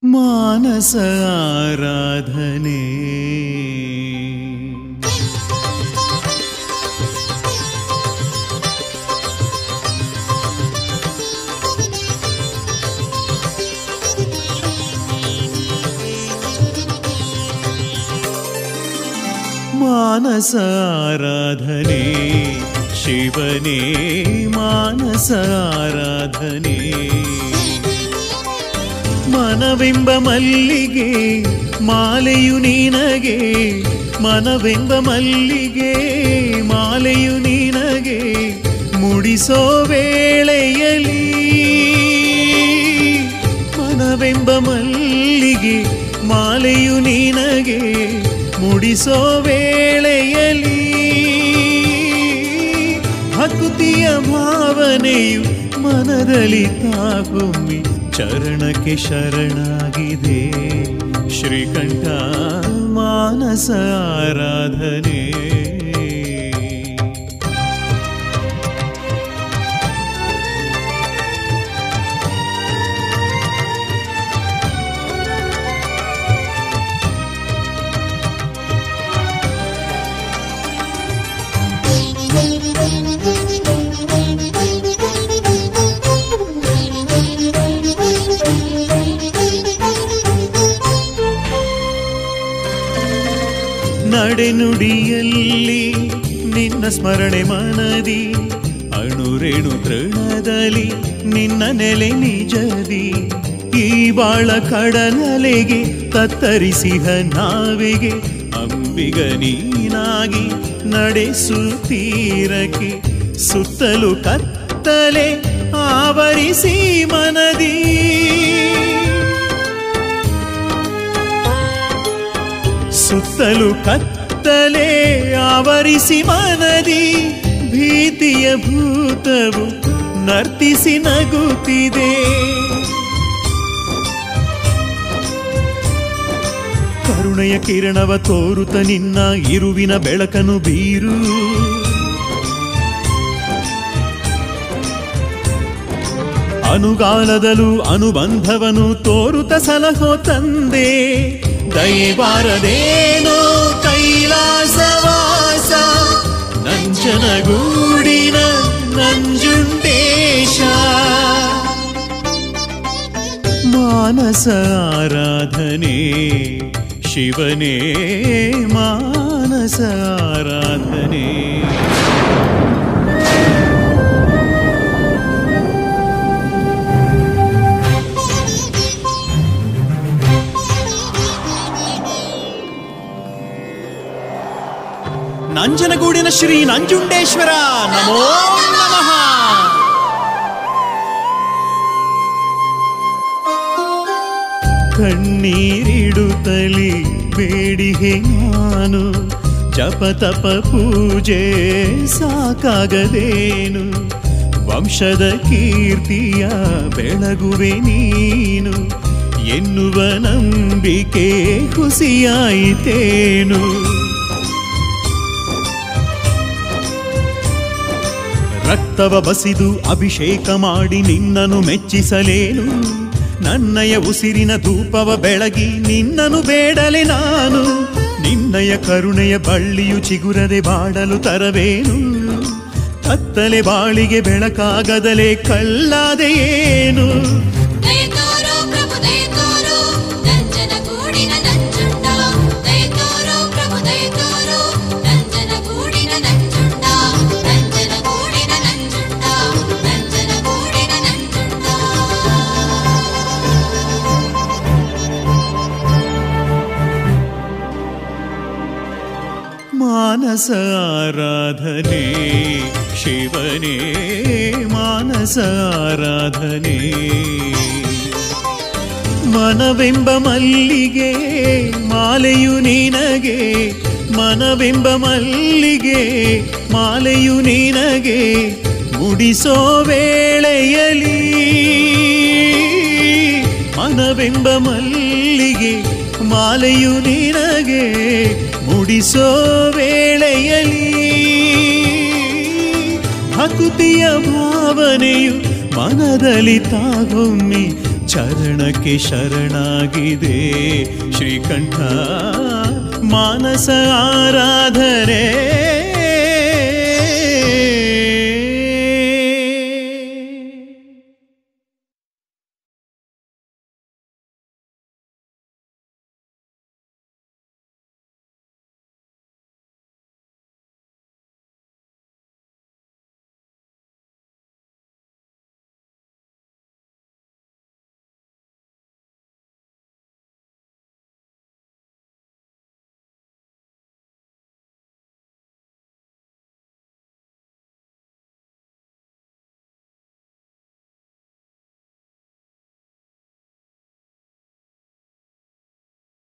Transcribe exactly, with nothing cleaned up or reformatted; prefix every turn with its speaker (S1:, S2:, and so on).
S1: ಮಾನಸ ಆರಾಧನೆ ಮಾನಸ ಆರಾಧನೆ ಶಿವನೇ ಮಾನಸ ಆರಾಧನೆ ಮನವೆಂಬ ಮಲ್ಲಿಗೆ ಮಾಲೆಯು ನಿನಗೆ ಮನವೆಂಬ ಮಲ್ಲಿಗೆ ಮಾಲೆಯು ನಿನಗೆ ಮುಡಿಸೋ ವೇಳೆಯಲಿ ಮನವೆಂಬ ಮಲ್ಲಿಗೆ ಮಾಲೆಯು ನಿನಗೆ ಮುಡಿಸೋ ವೇಳೆಯಲಿ ಭಕ್ತಿಯ ಭಾವನೆಯು ಮನದಲ್ಲಿ ತಾಗೊಮ್ಮಿ ಚರಣಕ್ಕೆ ಶರಣಾಗಿದೆ ಶ್ರೀಕಂಠ ಮಾನಸ ಆರಾಧನೆ ನಡೆನುಡಿಯಲ್ಲಿ ನಿನ್ನ ಸ್ಮರಣೆ ಮನದಿ ಅಣುರೇಣು ತೃಣದಲ್ಲಿ ನಿನ್ನ ನೆಲೆ ನಿಜದಿ ಈ ಬಾಳ ಕಡಲಲೆಗೆ ತತ್ತರಿಸಿಹ ನಾವಿಗೆ ಅಂಬಿಗ ನೀನಾಗಿ ನಡೆಸುತ್ತೀರಕ್ಕೆ ಸುತ್ತಲೂ ಕತ್ತಲೆ ಆವರಿಸಿ ಮನದಿ ಸುತ್ತಲೂ ಕತ್ತಲೆ ಆವರಿಸಿ ಮನದಿ ಭೀತಿಯ ಭೂತವು ನರ್ತಿಸಿ ನಗುತ್ತಿದೆ ಕರುಣೆಯ ಕಿರಣವ ತೋರುತ್ತ ನಿನ್ನ ಇರುವಿನ ಬೆಳಕನ್ನು ಬೀರು ಅನುಗಾಲದಲ್ಲೂ ಅನುಬಂಧವನು ತೋರುತ್ತ ಸಲಹೋ ತಂದೆ ದಯೆಬಾರದೇನೋ ಕೈಲಾಸವಾಸ ನಂಜನಗೂಡಿನ ನಂಜುಂಡೇಶ ಮಾನಸ ಆರಾಧನೆ ಶಿವನೇ ಮಾನಸ ಆರಾಧನೆ ನಂಜನಗೂಡಿನ ಶ್ರೀ ನಂಜುಂಡೇಶ್ವರ ನಮೋ ನಮಃ. ಕಣ್ಣೀರಿಡುತ್ತಲಿ ಬೇಡಿಗೆ ನಾನು ಜಪ ತಪ ಪೂಜೆ ಸಾಕಾಗದೇನು ವಂಶದ ಕೀರ್ತಿಯ ಬೆಳಗುವೆ ನೀನು ಎನ್ನುವ ನಂಬಿಕೆ ಹುಸಿಯಾಯಿತೇನು ರಕ್ತವ ಬಸಿದು ಅಭಿಷೇಕ ಮಾಡಿ ನಿನ್ನನ್ನು ಮೆಚ್ಚಿಸಲೇನು ನನ್ನಯ ಉಸಿರಿನ ಧೂಪವ ಬೆಳಗಿ ನಿನ್ನನ್ನು ಬೇಡಲೆ ನಾನು ನಿನ್ನಯ ಕರುಣೆಯ ಬಳ್ಳಿಯು ಚಿಗುರದೆ ಬಾಡಲು ತರವೇನು ಕತ್ತಲೆ ಬಾಳಿಗೆ ಬೆಳಕಾಗದಲೇ ಕಲ್ಲಾದೆಯೇನು ಮಾನಸ ಆರಾಧನೆ ಶಿವನೇ ಮಾನಸ ಆರಾಧನೆ ಮನವೆಂಬ ಮಲ್ಲಿಗೆ ಮಾಲೆಯು ನಿನಗೆ ಮನವೆಂಬ ಮಲ್ಲಿಗೆ ಮಾಲೆಯು ನಿನಗೆ ಮುಡಿಸೋ ವೇಳೆಯಲಿ ಮನವೆಂಬ ಮಲ್ಲಿಗೆ ಮಾಲೆಯು ನಿನಗೆ ಮುಡಿಸೋ ವೇಳೆಯಲಿ ಭಕ್ತಿಯ ಭಾವನೆಯು ಮನದಲ್ಲಿ ತಾಗೊಮ್ಮಿ ಚರಣಕ್ಕೆ ಶರಣಾಗಿದೆ ಶ್ರೀಕಂಠ ಮಾನಸ ಆರಾಧನೆ